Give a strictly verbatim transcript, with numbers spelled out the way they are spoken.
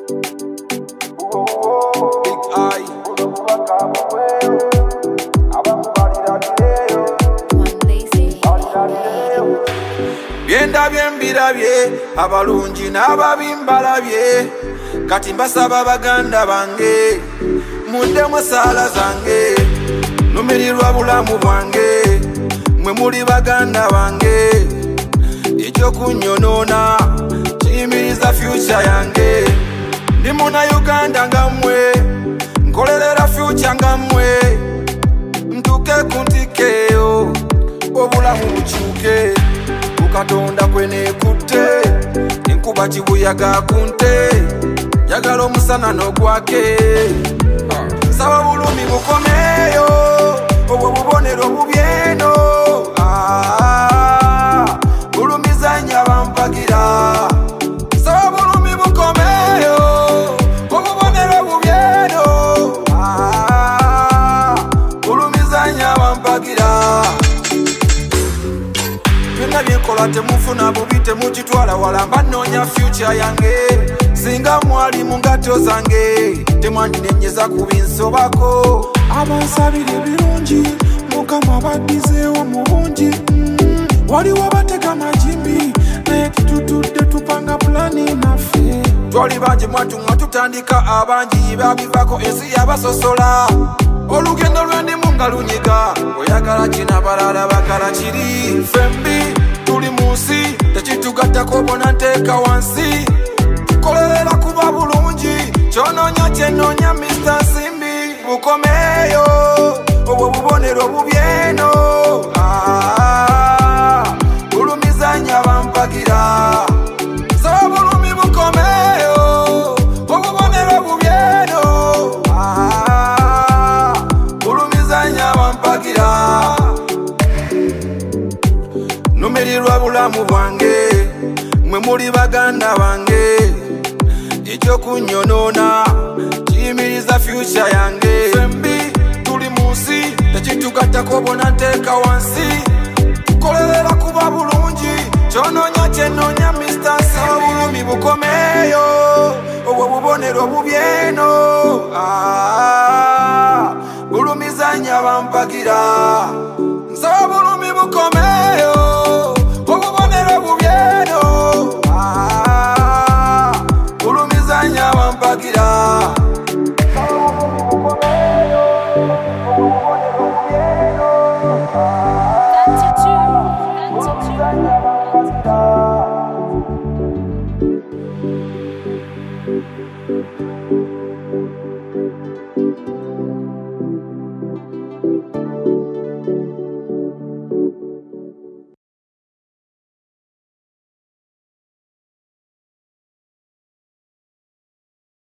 Big Eye byenda byembirabye abalungi n'ababimbalabye kati mbasaba baganda bange muddemu saala zange numirirwa bulamu bwange mwe muli baganda bange ekyokunyonoona kiyimiriza future yange ndi muna Uganda nga mmwe nkolerera future nga mmwe ntuke ku ntikeyo obulamu bukyuke Katonda kwenekutte enkuba kibuyaga kunte njagala omusana n'ogwake nsaba bulumi bukomeeyo obwo bubonero bubyeno bulumiza nnyo abampagira nsaba bulumi bukomeeyo obubonero bubyeno bulumiza nnyo abampagira byonna byenkola temufuna bubi temukitwala wala mba nnoonya future yange singa mwali mu ngatto zange temwandinenyeza ku binsobako abansabira ebirungi mukama baddizeewo mu bungi waliwo batega magimbi naye tutudde tupanga pulani naffe twali bangi mwatuŋŋa tutandika abangi babivako ensi yabasosola olugendo lwendimu nga lunyiga oyagala kina balala bagala kiri fembi tuli munsi tekitugattako bona nteeka wansi tukolerera kuba bulungi kyonoonya kyenoonya mister Simbi bukomeeyo obwo bubonero bubyeno bulumiza nnyo abampagira saba bulumi bukomeeyo obubonero bubyeno numirirwa bulamu bwange mwe muli baganda bange ekyokunyonoona kiyimiriza future yange fembi tuli munsi tekitugattako bona nteeka wansi tukolerera kuba bulungi kyonoonya kyenoonya mister Simbi bulumi bukomeeyo obwo bubonero bubyeno bulumiza nnyo abampagira nsaba bulumi bukomeeyo obubonero bubyeno bulumiza nnyo abampagira